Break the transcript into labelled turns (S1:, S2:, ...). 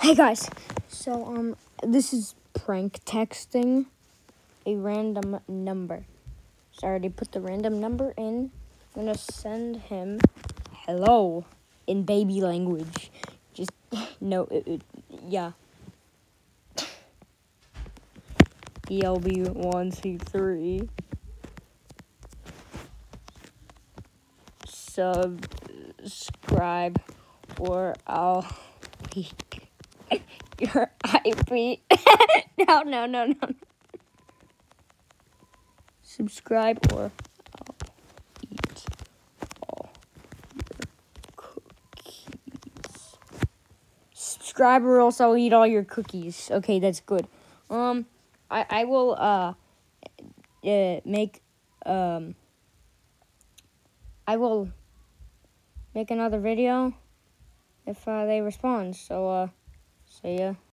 S1: Hey guys, so this is prank texting a random number. So I already put the random number in. I'm gonna send him hello in baby language. Just no, yeah. ELB1C3 subscribe or I'll leak your IP. No. Subscribe or I'll eat all your cookies. Subscribe or else I'll eat all your cookies. Okay, that's good. I will make I will make another video if they respond. So see ya.